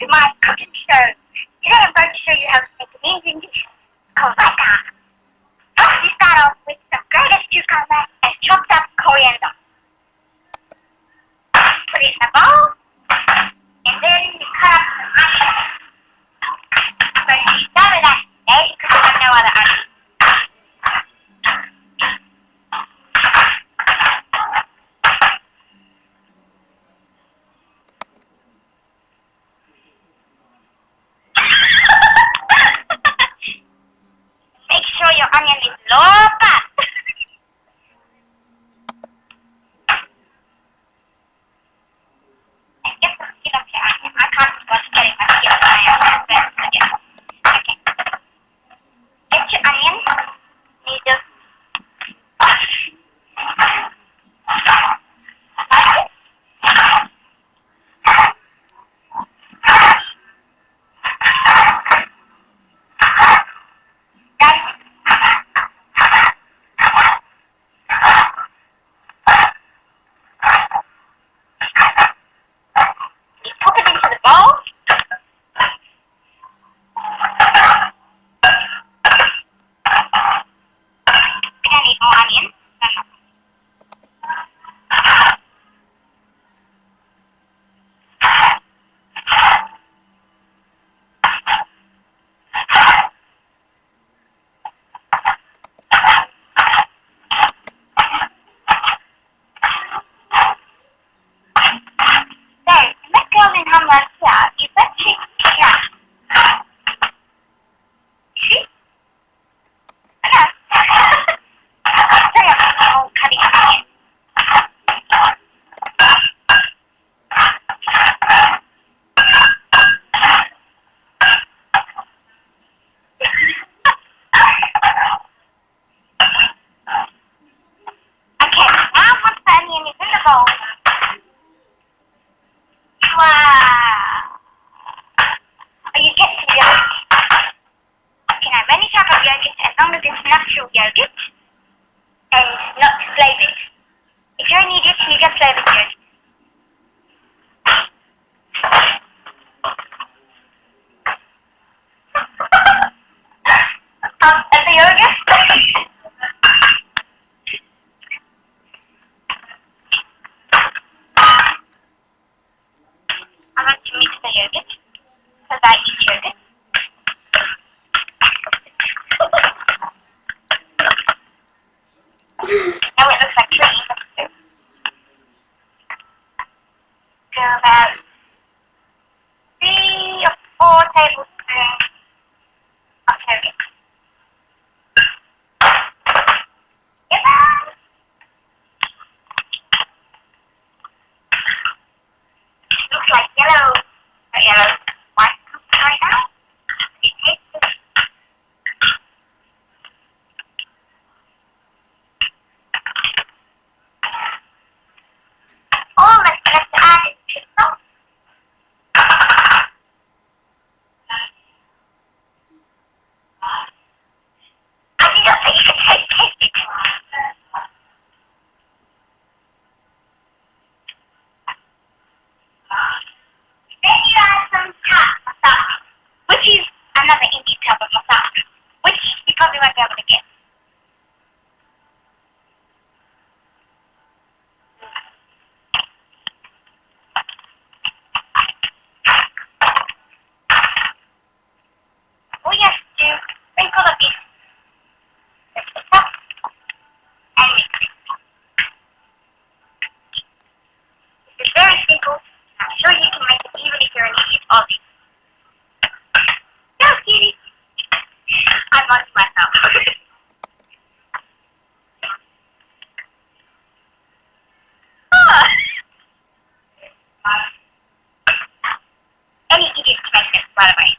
to my cooking show. Today I'm going to show you how to make an amazing dish called raita. First you start off with some grated cucumber and chopped up coriander. Put it in a bowl, and then you cut up some onions. I'm going to start with that today because I have no other onions. Make sure your onion is low cut. And get some skin off your onion. I can't be bothered getting my skin off my onion. Okay. Get your onion. You just onion. So, let's go in hamburger here. You put chicken here. See? Okay. Sorry, I'm cutting onion. Okay, now once the onion is in the bowl, you get some yogurt. You can have any type of yogurt as long as it's natural yogurt and not flavoured. If you're an idiot, you get flavoured yogurt. And the yogurt? I'm going to mix the yogurt because I eat yogurt. Now it looks like cream. So about 3 or 4 tablespoons of yogurt. Looks like yellow, white right now. It tastes good. All that's left to add is salt. I did not say you could taste it. Then you add some chaat masala, which is another Indian type of masala, which you probably won't be able to get. All you have to do is sprinkle a bit of the top and mix it. It's very simple. I'm sure you can make it even if you're an idiot Aussie. Go, cutie! I bought it myself. Any idiot can make this, by the way.